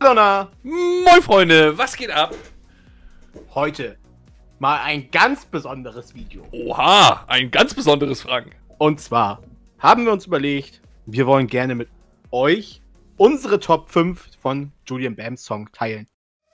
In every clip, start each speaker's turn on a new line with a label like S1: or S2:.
S1: Hallo,
S2: Moin Freunde, was geht ab?
S1: heute mal ein ganz besonderes Video.
S2: Oha, ein ganz besonderes Frank.
S1: Und zwar haben wir uns überlegt, wir wollen gerne mit euch unsere Top 5 von Julian Bams Song teilen.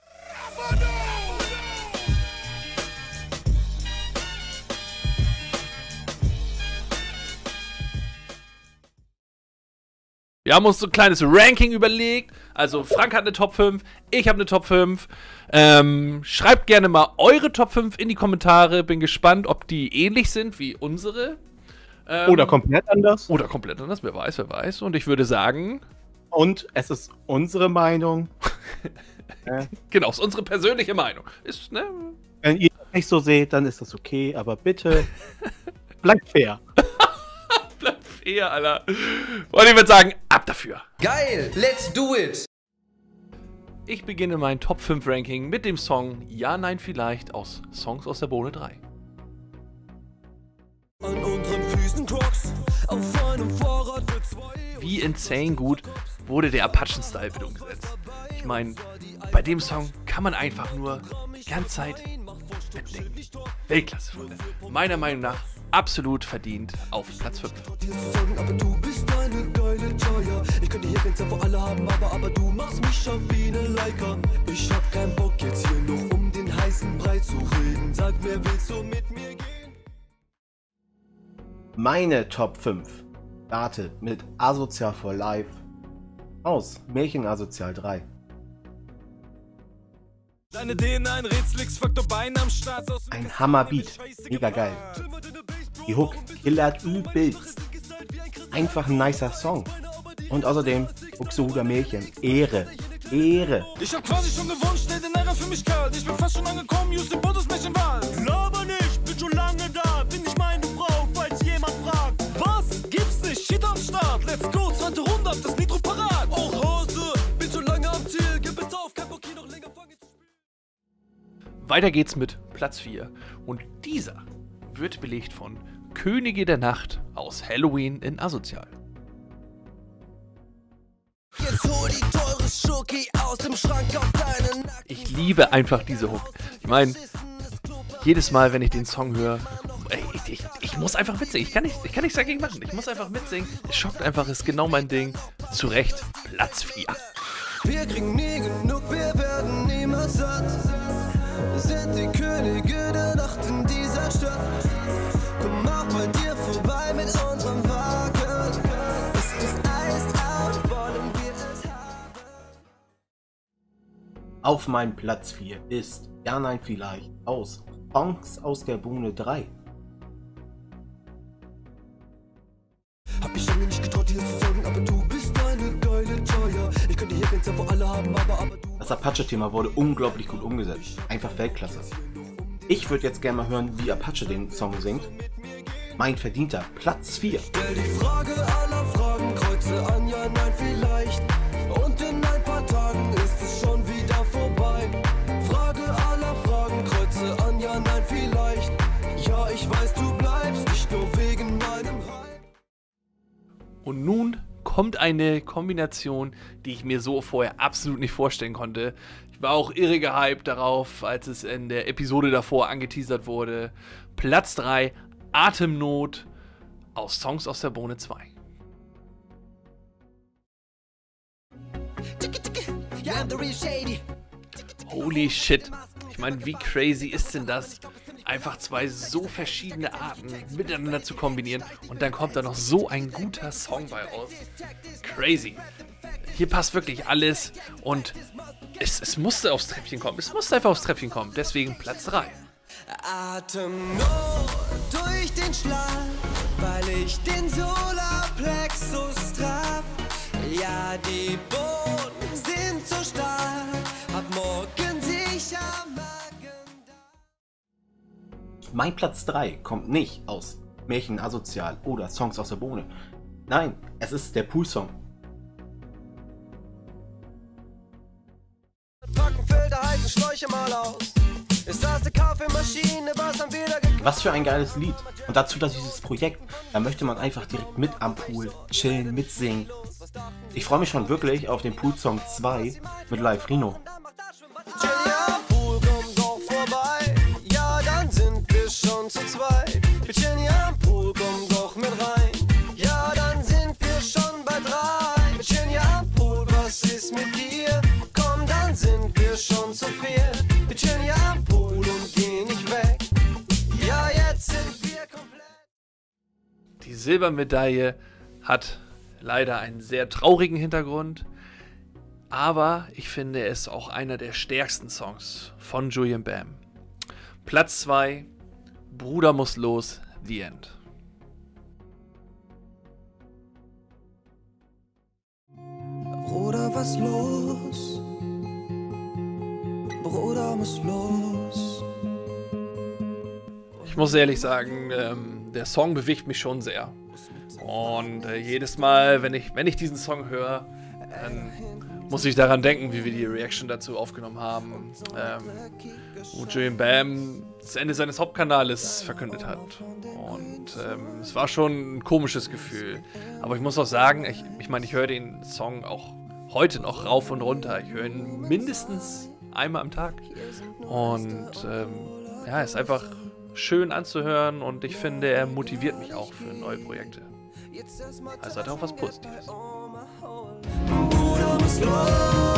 S2: Wir haben uns so ein kleines Ranking überlegt. Also Frank hat eine Top 5, ich habe eine Top 5. Schreibt gerne mal eure Top 5 in die Kommentare. Bin gespannt, ob die ähnlich sind wie unsere.
S1: Oder komplett anders.
S2: Oder komplett anders, wer weiß, wer weiß. Und ich würde sagen...
S1: Und es ist unsere Meinung.
S2: Genau, ist unsere persönliche Meinung. Ist, ne?
S1: Wenn ihr das nicht so seht, dann ist das okay. Aber bitte bleibt fair.
S2: Bleibt fair, Alter. Und ich würde sagen, ab dafür.
S3: Geil, let's do it!
S2: Ich beginne mein Top 5 Ranking mit dem Song Ja, Nein, Vielleicht aus Songs aus der Bohne 3.
S4: An unseren Füßen Crocs, auf einem Fahrrad für zwei.
S2: Wie insane gut wurde der Apachen-Style bitte umgesetzt. Ich meine, bei dem Song kann man einfach nur die ganze Zeit mitdenken. Weltklasse, Freunde. Meiner Meinung nach absolut verdient auf Platz 5.
S4: Aber du bist eine geile Joya. Ich könnte hier ganz einfach alle haben, aber du machst mich schon wie eine Leica. Ich hab keinen Bock jetzt hier noch um den heißen Brei zu reden. Sag mir, willst du mit mir gehen?
S1: Meine Top 5 startet mit Asozial for Life aus Märchen Asozial 3.
S4: Deine DNA, ein Rätselix-Faktor, Beine am Start aus.
S1: Ein Hammerbeat, mega geil. Die Hook killert übelst. Einfach ein nicer Song. Und außerdem Buxtehuder Märchen, Ehre, Ehre.
S4: Ich hab quasi schon gewonnen, stell den Ärger für mich kalt. Ich bin fast schon angekommen, Houston, Bundesmärchenwahl. Laber nicht, bin schon lange da, bin ich meine Frau, falls jemand fragt. Was? Gibt's nicht, Shit am Start, let's go, 20 Runde auf das Nitro parat. Auch Hause, bin schon lange am Ziel, gib es auf, kein Bock hier noch länger fangen zu spielen.
S2: Weiter geht's mit Platz 4. Und dieser wird belegt von Könige der Nacht aus Halloween in Asozial.
S4: Jetzt hol die teure Schoki aus dem Schrank auf deinen Nacken.
S2: Ich liebe einfach diese Hook. Ich meine, jedes Mal, wenn ich den Song höre, ey, ich muss einfach mitsingen. Ich kann nichts dagegen machen. Ich muss einfach mitsingen. Es schockt einfach, ist genau mein Ding. Zu Recht, Platz 4.
S4: Wir kriegen nie genug, wir werden niemals satt. Wir sind die Könige der Nacht in dieser Stadt. Komm auch bei dir vorbei mit unserem Wagen. Es ist iced out, wollen wir es haben.
S1: Auf meinem Platz 4 ist Ja, Nein, Vielleicht aus Songs aus der Bohne 3.
S4: Hab mich lange nicht getraut, dir zu sagen, aber du bist eine geile Joya. Ich könnte hier ganz einfach alle haben, aber du.
S1: Das Apache-Thema wurde unglaublich gut umgesetzt. Einfach Weltklasse. Ich würde jetzt gerne mal hören, wie Apache den Song singt. Mein verdienter Platz 4.
S4: Stell die Frage aller Fragen, kreuze an, ja, nein, vielleicht. Und in ein paar Tagen ist es schon wieder vorbei. Frage aller Fragen, kreuze an, ja, nein, vielleicht. Ja, ich weiß, du bleibst nicht nur wegen meinem Hype.
S2: Und nun kommt eine Kombination, die ich mir so vorher absolut nicht vorstellen konnte. Ich war auch irre gehypt darauf, als es in der Episode davor angeteasert wurde. Platz 3, Atemnot aus Songs aus der Bohne 2. Holy shit. Ich meine, wie crazy ist denn das? Einfach zwei so verschiedene Arten miteinander zu kombinieren und dann kommt da noch so ein guter Song bei raus. Crazy. Hier passt wirklich alles und es musste aufs Treppchen kommen. Es musste einfach aufs Treppchen kommen. Deswegen Platz 3.
S4: Atemnot durch den Schlaf, weil ich den Solarplexus traf. Ja, die Bohnen sind so stark, ab morgen sicher Magen da.
S1: Mein Platz 3 kommt nicht aus Märchen Asozial oder Songs aus der Bohne. Nein, es ist der Pool-Song.
S4: Trockenfelder heißen Schläuche mal aus. Ist das eine Kaffeemaschine, was dann wieder
S1: Was für ein geiles Lied. Und dazu dieses Projekt, da möchte man einfach direkt mit am Pool chillen, mitsingen. Ich freue mich schon wirklich auf den Pool Song 2 mit Live Rino.
S5: Ja, Pool, komm doch vorbei. Ja, dann sind wir schon zu zweit. Wir chillen ja am Pool, komm doch mit rein. Ja, dann sind wir schon bei 3. Wir chillen ja am Pool, was ist mit dir? Komm, dann sind wir schon zu 4. Wir chillen ja am Pool und gehen nicht weg. Ja, jetzt sind wir komplett.
S2: Die Silbermedaille hat leider einen sehr traurigen Hintergrund, aber ich finde es auch einer der stärksten Songs von Julian Bam. Platz 2, Bruder muss los, The End.
S5: Bruder, was los? Bruder muss los.
S2: Ich muss ehrlich sagen, der Song bewegt mich schon sehr. Und jedes Mal, wenn ich diesen Song höre, dann muss ich daran denken, wie wir die Reaction dazu aufgenommen haben, wo Julian Bam das Ende seines Hauptkanales verkündet hat. Und es war schon ein komisches Gefühl. Aber ich muss auch sagen, ich meine, ich höre den Song auch heute noch rauf und runter. Ich höre ihn mindestens einmal am Tag. Und ja, ist einfach schön anzuhören und ich finde, er motiviert mich auch für neue Projekte. Also hat er auch was Positives.
S5: Bruder muss los.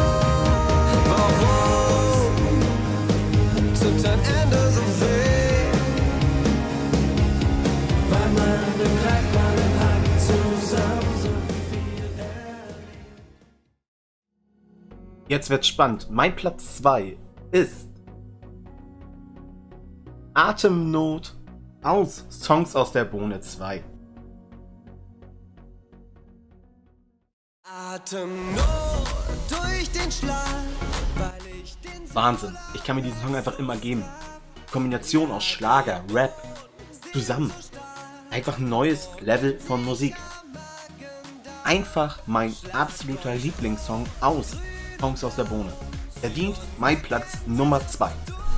S5: Warum tut dein Ende so weh? Weil man begreift, man hat zusammen so viel.
S1: Jetzt wird's spannend. Mein Platz 2 ist Atemnot aus Songs aus der Bohne 2.
S5: Atemnot durch den Schlag, weil ich den
S1: Wahnsinn. Ich kann mir diesen Song einfach immer geben. Kombination aus Schlager, Rap, zusammen. Einfach ein neues Level von Musik. Einfach mein absoluter Lieblingssong aus Songs aus der Bohne. Verdient mein Platz Nummer 2.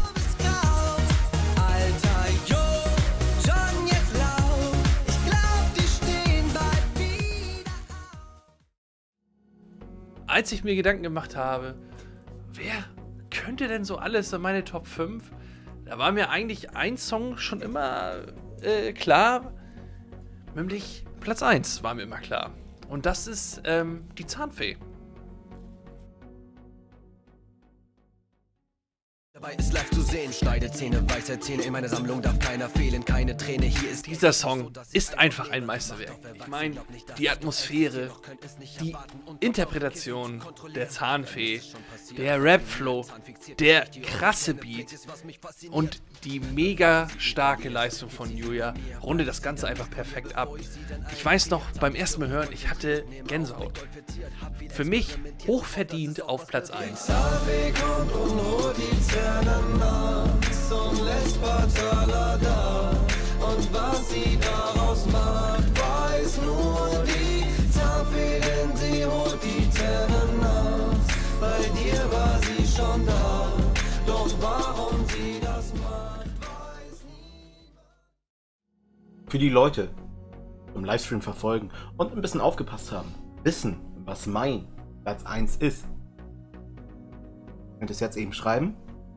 S2: Als ich mir Gedanken gemacht habe, wer könnte denn so alles in meine Top 5, da war mir eigentlich ein Song schon immer klar, nämlich Platz 1 war mir immer klar. Und das ist die Zahnfee.
S3: Dabei ist live zu sehen, Schneidezähne, weiße Zähne, in meiner Sammlung darf keiner fehlen, keine Träne, hier ist
S2: Dieser Song ist einfach ein Meisterwerk. Ich meine, die Atmosphäre, die Interpretation der Zahnfee, der Rap-Flow, der krasse Beat und die mega starke Leistung von Julia rundet das Ganze einfach perfekt ab. Ich weiß noch, beim ersten Mal hören, ich hatte Gänsehaut. Für mich hochverdient auf Platz 1.
S5: Zahnfee kommt und holt die Zähne nass und lässt Patala da. Und was sie daraus macht, weiß nur die Zahnfee, denn sie holt die Zähne nass. Bei dir war sie schon da, doch warum sie das macht, weiß niemand.
S1: Für die Leute, die im Livestream verfolgen und ein bisschen aufgepasst haben, wissen, was mein Platz 1 ist. Ihr könnt es jetzt eben schreiben.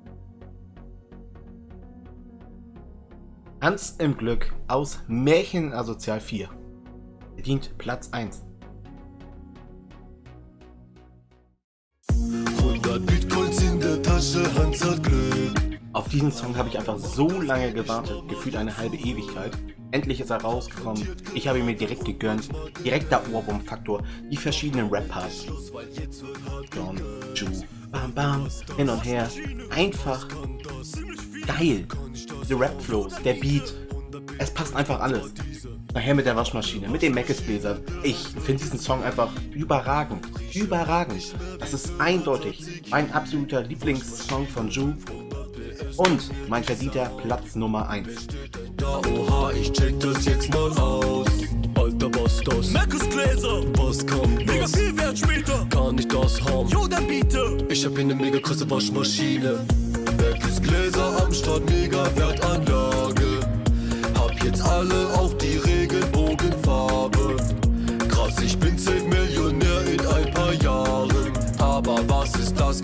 S1: Hans im Glück aus Märchen Asozial 4. Verdient Platz 1.
S5: 100 Bitcoins in der Tasche, Hans hat Glück.
S1: Auf diesen Song habe ich einfach so lange gewartet, gefühlt eine halbe Ewigkeit. Endlich ist er rausgekommen. Ich habe ihn mir direkt gegönnt. Direkter Ohrwurm-Faktor. Die verschiedenen Rap-Parts. John, Ju, Bam Bam, hin und her. Einfach geil. Die Rap-Flows, der Beat. Es passt einfach alles. Nachher mit der Waschmaschine, mit dem Meckes-Bläser. Ich finde diesen Song einfach überragend. Überragend. Das ist eindeutig mein absoluter Lieblingssong von Ju. Und mein verdienter Platz Nummer 1.
S5: Da oha, ich check das jetzt mal aus. Alter, was das?
S4: Meckes-Gläser,
S5: Was kommt?
S4: mega
S5: Was?
S4: viel wert später.
S5: Kann ich das haben?
S4: Jo, der Biete.
S5: Ich hab hier ne mega krasse Waschmaschine. Meckes-Gläser am Start, mega Wertanlage. Hab jetzt alle auch die Regenbogenfarbe. Krass, ich bin safe Millionär in ein paar Jahren. Aber was ist das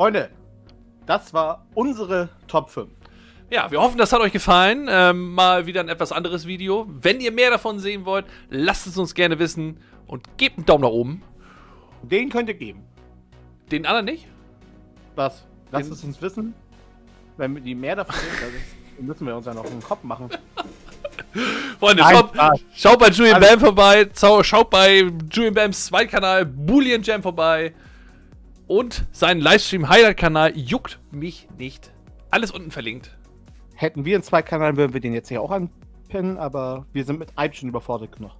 S1: Freunde, das war unsere Top 5.
S2: Ja, wir hoffen, das hat euch gefallen. Mal wieder ein etwas anderes Video. Wenn ihr mehr davon sehen wollt, lasst es uns gerne wissen und gebt einen Daumen nach oben.
S1: Den könnt ihr geben.
S2: Den anderen nicht?
S1: Was? Lasst es uns wissen. Wenn die mehr davon sehen, dann müssen wir uns ja noch einen Kopf machen.
S2: Freunde, schaut bei Julian Bam vorbei. Schaut bei Julian Bams Zweitkanal Boolean Jam vorbei. Und seinen Livestream-Highlight-Kanal juckt mich nicht. Alles unten verlinkt.
S1: Hätten wir einen Zweitkanal, würden wir den jetzt hier auch anpinnen, aber wir sind mit einem schon überfordert genug.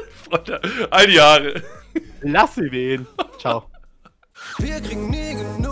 S2: Freunde, all die Jahre.
S1: Lass sie wehen. Ciao.
S5: Wir kriegen nie genug.